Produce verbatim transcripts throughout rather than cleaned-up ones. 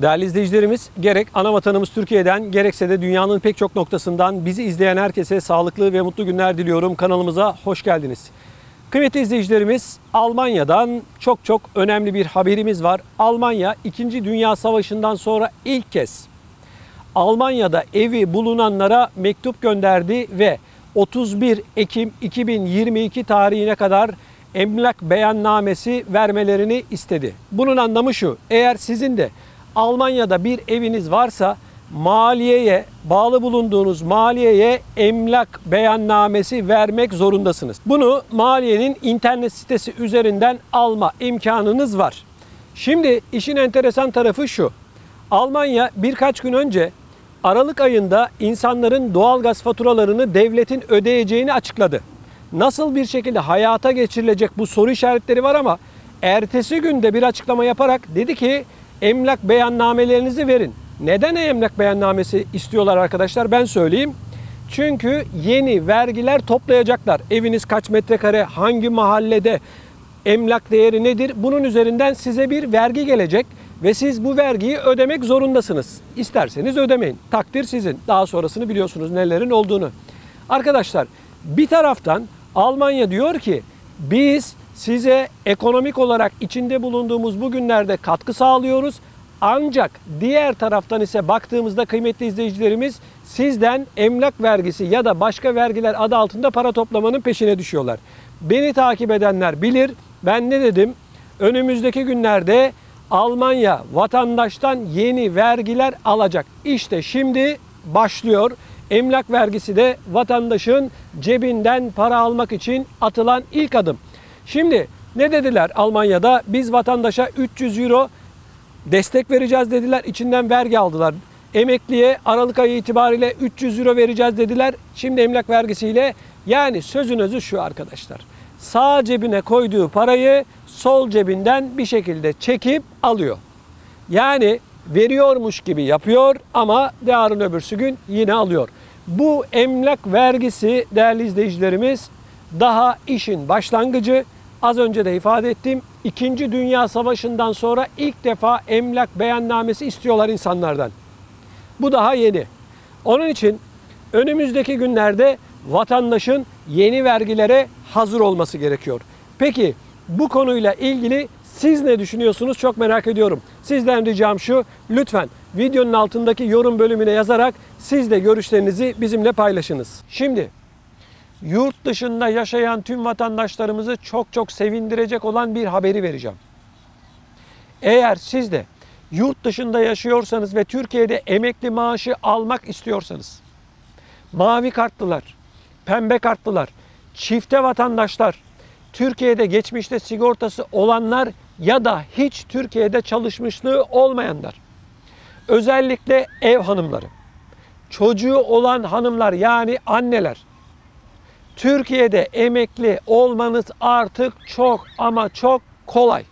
Değerli izleyicilerimiz, gerek ana vatanımız Türkiye'den gerekse de dünyanın pek çok noktasından bizi izleyen herkese sağlıklı ve mutlu günler diliyorum. Kanalımıza hoş geldiniz. Kıymetli izleyicilerimiz, Almanya'dan çok çok önemli bir haberimiz var. Almanya İkinci Dünya Savaşı'ndan sonra ilk kez Almanya'da evi bulunanlara mektup gönderdi ve otuz bir Ekim iki bin yirmi iki tarihine kadar emlak beyannamesi vermelerini istedi. Bunun anlamı şu: eğer sizin de Almanya'da bir eviniz varsa maliyeye, bağlı bulunduğunuz maliyeye emlak beyannamesi vermek zorundasınız. Bunu maliyenin internet sitesi üzerinden alma imkanınız var. Şimdi işin enteresan tarafı şu: Almanya birkaç gün önce Aralık ayında insanların doğalgaz faturalarını devletin ödeyeceğini açıkladı. Nasıl bir şekilde hayata geçirilecek bu soru işaretleri var ama ertesi günde bir açıklama yaparak dedi ki emlak beyannamelerinizi verin. Neden emlak beyannamesi istiyorlar arkadaşlar? Ben söyleyeyim. Çünkü yeni vergiler toplayacaklar. Eviniz kaç metrekare, hangi mahallede, emlak değeri nedir? Bunun üzerinden size bir vergi gelecek ve siz bu vergiyi ödemek zorundasınız. İsterseniz ödemeyin. Takdir sizin. Daha sonrasını biliyorsunuz nelerin olduğunu. Arkadaşlar, bir taraftan Almanya diyor ki biz size ekonomik olarak içinde bulunduğumuz bu günlerde katkı sağlıyoruz. Ancak diğer taraftan ise baktığımızda kıymetli izleyicilerimiz sizden emlak vergisi ya da başka vergiler adı altında para toplamanın peşine düşüyorlar. Beni takip edenler bilir. Ben ne dedim? Önümüzdeki günlerde Almanya vatandaştan yeni vergiler alacak. İşte şimdi başlıyor. Emlak vergisi de vatandaşın cebinden para almak için atılan ilk adım. Şimdi ne dediler Almanya'da? Biz vatandaşa üç yüz euro destek vereceğiz dediler. İçinden vergi aldılar. Emekliye Aralık ayı itibariyle üç yüz euro vereceğiz dediler. Şimdi emlak vergisiyle, yani sözün özü şu arkadaşlar: sağ cebine koyduğu parayı sol cebinden bir şekilde çekip alıyor. Yani veriyormuş gibi yapıyor ama yarın öbürsü gün yine alıyor. Bu emlak vergisi değerli izleyicilerimiz daha işin başlangıcı. Az önce de ifade ettim. İkinci Dünya Savaşı'ndan sonra ilk defa emlak beyannamesi istiyorlar insanlardan. Bu daha yeni. Onun için önümüzdeki günlerde vatandaşın yeni vergilere hazır olması gerekiyor. Peki bu konuyla ilgili siz ne düşünüyorsunuz? Çok merak ediyorum. Sizden ricam şu: lütfen videonun altındaki yorum bölümüne yazarak siz de görüşlerinizi bizimle paylaşınız. Şimdi yurt dışında yaşayan tüm vatandaşlarımızı çok çok sevindirecek olan bir haberi vereceğim. Eğer siz de yurt dışında yaşıyorsanız ve Türkiye'de emekli maaşı almak istiyorsanız, mavi kartlılar, pembe kartlılar, çifte vatandaşlar, Türkiye'de geçmişte sigortası olanlar ya da hiç Türkiye'de çalışmışlığı olmayanlar, özellikle ev hanımları, çocuğu olan hanımlar yani anneler, Türkiye'de emekli olmanız artık çok ama çok kolay.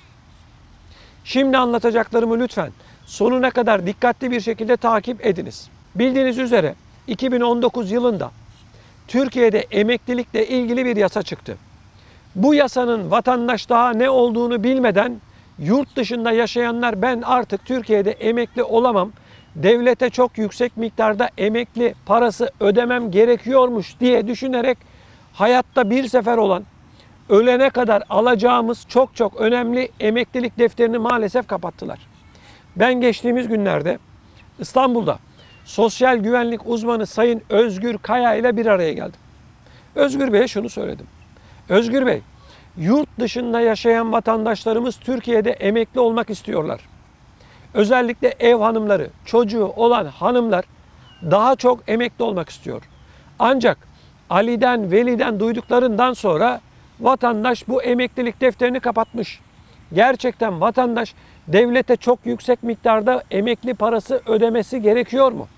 Şimdi anlatacaklarımı lütfen sonuna kadar dikkatli bir şekilde takip ediniz. Bildiğiniz üzere iki bin on dokuz yılında Türkiye'de emeklilikle ilgili bir yasa çıktı. Bu yasanın vatandaş daha ne olduğunu bilmeden yurt dışında yaşayanlar ben artık Türkiye'de emekli olamam, devlete çok yüksek miktarda emekli parası ödemem gerekiyormuş diye düşünerek hayatta bir sefer olan, ölene kadar alacağımız çok çok önemli emeklilik defterini maalesef kapattılar. Ben geçtiğimiz günlerde İstanbul'da sosyal güvenlik uzmanı Sayın Özgür Kaya ile bir araya geldim. Özgür Bey'e şunu söyledim: Özgür Bey, yurt dışında yaşayan vatandaşlarımız Türkiye'de emekli olmak istiyorlar. Özellikle ev hanımları, çocuğu olan hanımlar daha çok emekli olmak istiyor. Ancak Ali'den, Veli'den duyduklarından sonra vatandaş bu emeklilik defterini kapatmış. Gerçekten vatandaş devlete çok yüksek miktarda emekli parası ödemesi gerekiyor mu?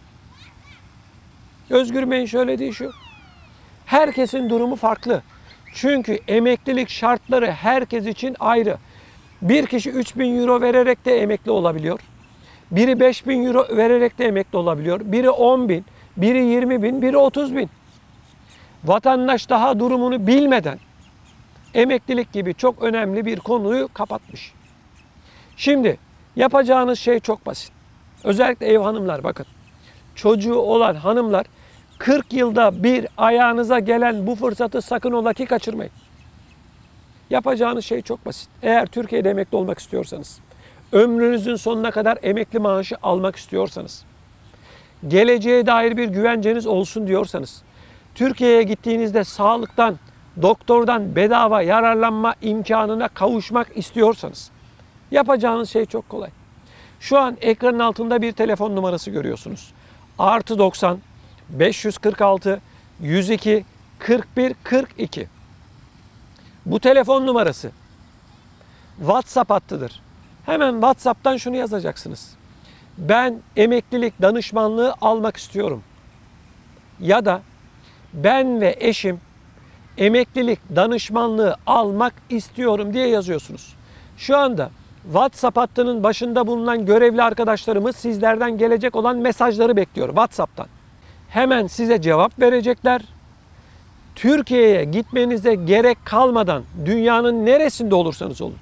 Özgür Bey'in söylediği şu: herkesin durumu farklı. Çünkü emeklilik şartları herkes için ayrı. Bir kişi üç bin euro vererek de emekli olabiliyor. Biri beş bin euro vererek de emekli olabiliyor. Biri on bin, biri yirmi bin, biri otuz bin. Vatandaş daha durumunu bilmeden emeklilik gibi çok önemli bir konuyu kapatmış. Şimdi Yapacağınız şey çok basit. Özellikle ev hanımlar bakın. Çocuğu olan hanımlar kırk yılda bir ayağınıza gelen bu fırsatı sakın ola ki kaçırmayın. Yapacağınız şey çok basit. Eğer Türkiye'de emekli olmak istiyorsanız, ömrünüzün sonuna kadar emekli maaşı almak istiyorsanız, geleceğe dair bir güvenceniz olsun diyorsanız, Türkiye'ye gittiğinizde sağlıktan, doktordan bedava yararlanma imkanına kavuşmak istiyorsanız, yapacağınız şey çok kolay. Şu an ekranın altında bir telefon numarası görüyorsunuz. Artı doksan, beş yüz kırk altı, yüz iki, kırk bir, kırk iki. Bu telefon numarası WhatsApp hattıdır. Hemen WhatsApp'tan şunu yazacaksınız. Ben emeklilik danışmanlığı almak istiyorum. Ya da ben ve eşim emeklilik danışmanlığı almak istiyorum diye yazıyorsunuz. Şu anda WhatsApp hattının başında bulunan görevli arkadaşlarımız sizlerden gelecek olan mesajları bekliyor WhatsApp'tan. Hemen size cevap verecekler. Türkiye'ye gitmenize gerek kalmadan dünyanın neresinde olursanız olun,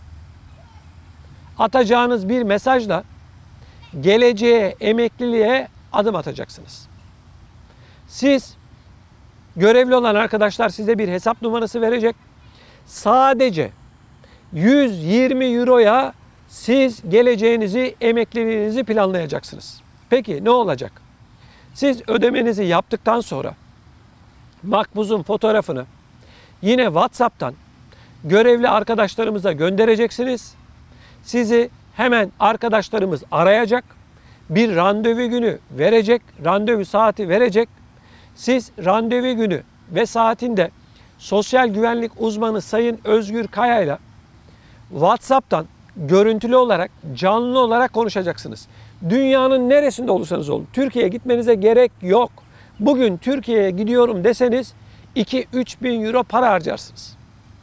atacağınız bir mesajla geleceğe, emekliliğe adım atacaksınız. Siz, görevli olan arkadaşlar size bir hesap numarası verecek. Sadece yüz yirmi euroya siz geleceğinizi, emekliliğinizi planlayacaksınız. Peki ne olacak? Siz ödemenizi yaptıktan sonra makbuzun fotoğrafını yine WhatsApp'tan görevli arkadaşlarımıza göndereceksiniz. Sizi hemen arkadaşlarımız arayacak. Bir randevu günü verecek, randevu saati verecek. Siz randevu günü ve saatinde sosyal güvenlik uzmanı Sayın Özgür Kaya ile WhatsApp'tan görüntülü olarak, canlı olarak konuşacaksınız. Dünyanın neresinde olursanız olun. Türkiye'ye gitmenize gerek yok. Bugün Türkiye'ye gidiyorum deseniz iki üç bin euro para harcarsınız.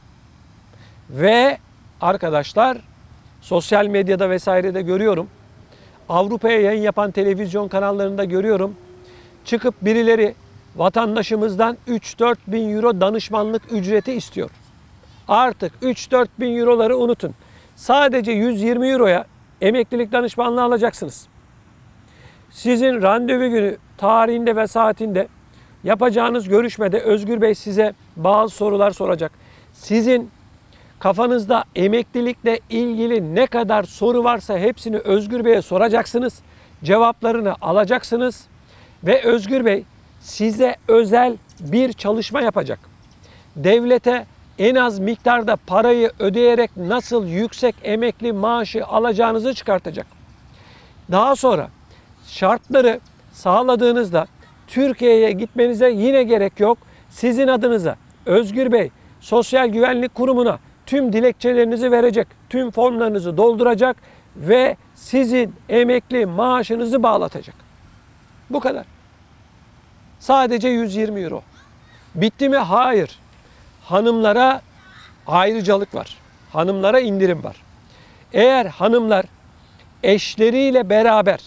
Ve arkadaşlar sosyal medyada vesairede görüyorum. Avrupa'ya yayın yapan televizyon kanallarında görüyorum. Çıkıp birileri vatandaşımızdan üç dört bin euro danışmanlık ücreti istiyor. Artık üç dört bin euroları unutun. Sadece yüz yirmi euroya emeklilik danışmanlığı alacaksınız. Sizin randevu günü tarihinde ve saatinde yapacağınız görüşmede Özgür Bey size bazı sorular soracak. Sizin kafanızda emeklilikle ilgili ne kadar soru varsa hepsini Özgür Bey'e soracaksınız. Cevaplarını alacaksınız ve Özgür Bey size özel bir çalışma yapacak. Devlete en az miktarda parayı ödeyerek nasıl yüksek emekli maaşı alacağınızı çıkartacak. Daha sonra şartları sağladığınızda Türkiye'ye gitmenize yine gerek yok. Sizin adınıza Özgür Bey Sosyal Güvenlik Kurumu'na tüm dilekçelerinizi verecek, tüm formlarınızı dolduracak ve sizin emekli maaşınızı bağlatacak. Bu kadar. Sadece yüz yirmi euro. Bitti mi? Hayır. Hanımlara ayrıcalık var. Hanımlara indirim var. Eğer hanımlar eşleriyle beraber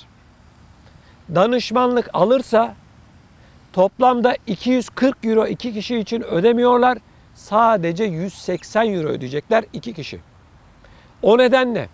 danışmanlık alırsa toplamda iki yüz kırk euro iki kişi için ödemiyorlar. Sadece yüz seksen euro ödeyecekler iki kişi. O nedenle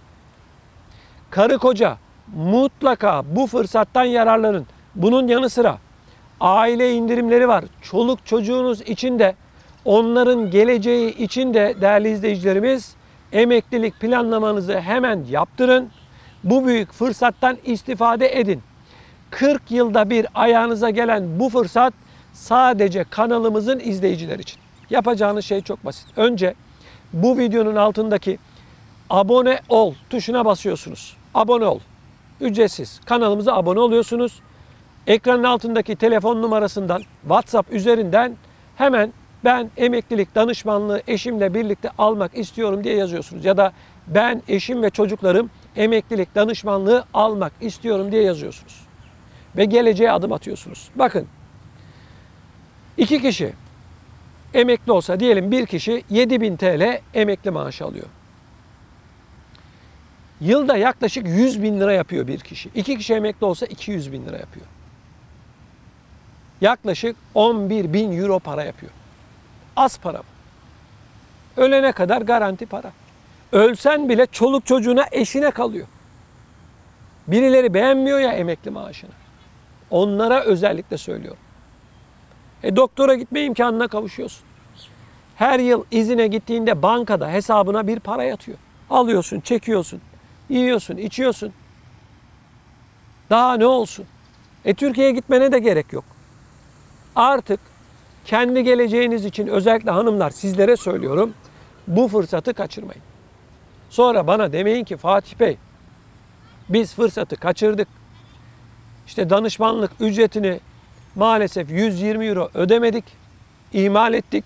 karı koca mutlaka bu fırsattan yararlanın. Bunun yanı sıra aile indirimleri var. Çoluk çocuğunuz için de onların geleceği için de değerli izleyicilerimiz emeklilik planlamanızı hemen yaptırın. Bu büyük fırsattan istifade edin. kırk yılda bir ayağınıza gelen bu fırsat sadece kanalımızın izleyicileri için. Yapacağınız şey çok basit. Önce bu videonun altındaki abone ol tuşuna basıyorsunuz. Abone ol. Ücretsiz. Kanalımıza abone oluyorsunuz. Ekranın altındaki telefon numarasından, WhatsApp üzerinden hemen ben emeklilik danışmanlığı eşimle birlikte almak istiyorum diye yazıyorsunuz. Ya da ben, eşim ve çocuklarım emeklilik danışmanlığı almak istiyorum diye yazıyorsunuz. Ve geleceğe adım atıyorsunuz. Bakın, iki kişi emekli olsa diyelim bir kişi yedi bin TL emekli maaşı alıyor. Yılda yaklaşık yüz bin lira yapıyor bir kişi. İki kişi emekli olsa iki yüz bin lira yapıyor. Yaklaşık on bir bin euro para yapıyor. Az para mı? Ölene kadar garanti para. Ölsen bile çoluk çocuğuna, eşine kalıyor. Birileri beğenmiyor ya emekli maaşını. Onlara özellikle söylüyorum. E doktora gitme imkanına kavuşuyorsun. Her yıl izine gittiğinde bankada hesabına bir para yatıyor. Alıyorsun, çekiyorsun, yiyorsun, içiyorsun. Daha ne olsun? E Türkiye'ye gitmene de gerek yok. Artık kendi geleceğiniz için özellikle hanımlar sizlere söylüyorum. Bu fırsatı kaçırmayın. Sonra bana demeyin ki Fatih Bey biz fırsatı kaçırdık. İşte danışmanlık ücretini maalesef yüz yirmi euro ödemedik. İhmal ettik.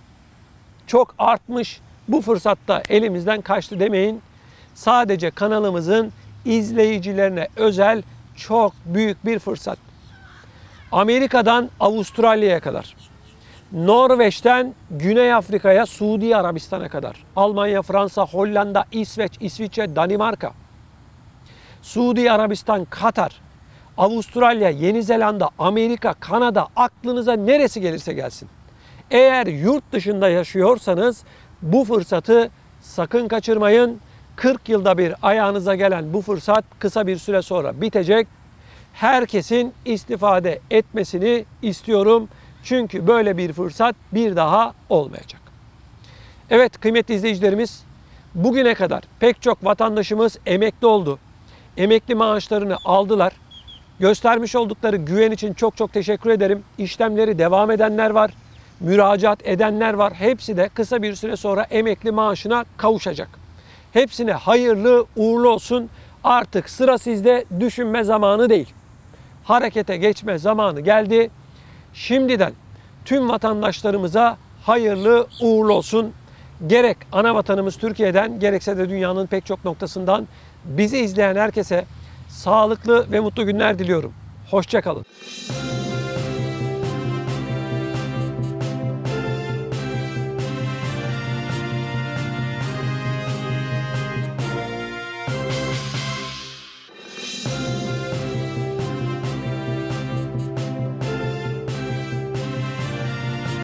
Çok artmış. Bu fırsatta elimizden kaçtı demeyin. Sadece kanalımızın izleyicilerine özel çok büyük bir fırsat. Amerika'dan Avustralya'ya kadar, Norveç'ten Güney Afrika'ya, Suudi Arabistan'a kadar, Almanya, Fransa, Hollanda, İsveç, İsviçre, Danimarka, Suudi Arabistan, Katar, Avustralya, Yeni Zelanda, Amerika, Kanada, aklınıza neresi gelirse gelsin. Eğer yurt dışında yaşıyorsanız bu fırsatı sakın kaçırmayın. kırk yılda bir ayağınıza gelen bu fırsat kısa bir süre sonra bitecek. Herkesin istifade etmesini istiyorum. Çünkü böyle bir fırsat bir daha olmayacak. Evet kıymetli izleyicilerimiz, bugüne kadar pek çok vatandaşımız emekli oldu. Emekli maaşlarını aldılar. Göstermiş oldukları güven için çok çok teşekkür ederim. İşlemleri devam edenler var. Müracaat edenler var. Hepsi de kısa bir süre sonra emekli maaşına kavuşacak. Hepsine hayırlı uğurlu olsun. Artık sıra sizde, düşünme zamanı değil. Harekete geçme zamanı geldi. Şimdiden tüm vatandaşlarımıza hayırlı uğurlu olsun. Gerek ana vatanımız Türkiye'den gerekse de dünyanın pek çok noktasından bizi izleyen herkese sağlıklı ve mutlu günler diliyorum. Hoşça kalın.